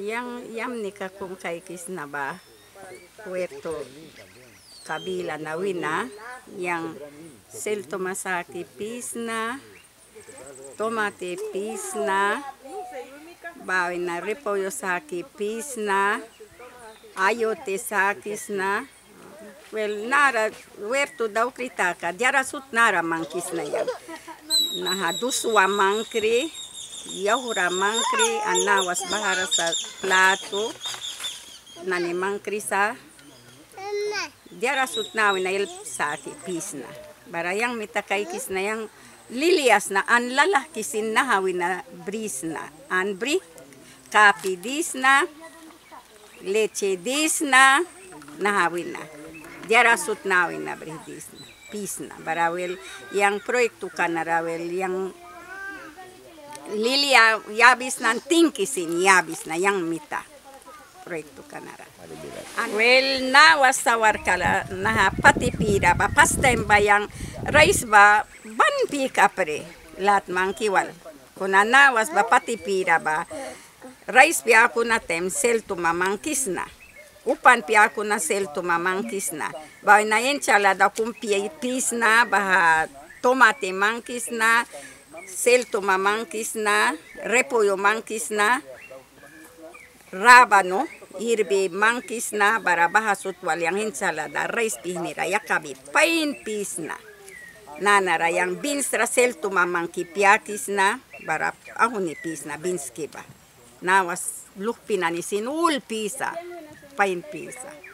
yang nika kung kay kisna ba Puerto Kabila na wina yang sel tomasaki pisna tomate pisna bawi na repolyo saki pisna ayote sakisna well nara huerto daw kritaka diara sut nara mangkisna yang naha duswa mangkri yahura mangkri anawas bahara sa plato nani mangkri sa diara sut nawi na il saki pisna barayang mitakay kisna yang lilias na an lalah kisin na hawi na brisna an bri kapi disna leche disna na hawi na diara sut nawi na bri disna pisna barawel yang proyektu kanarawel yang lilia yabis nan tingkisin yabis na yang mita proyektu kanara well na wasawar kala na patipira ba pastem ba yang rice ba ban pika pre lat mangkiwal kuna na was ba patipira ba rice pi ako na tem sel to mamangkisna upan pi ako na sel to mamangkisna ba na ensalada kum pisna ba tomate mangkisna sel to mamangkisna repolyo mangkisna rabano irbe mangkisna bara bahasut wal yang ensalada rice pihnira yakabi pain pisna nanara yang beans rasel to mamangki piakisna bara ahuni pisna beans kiba nawas lukpina ni sinul pisa pain pisa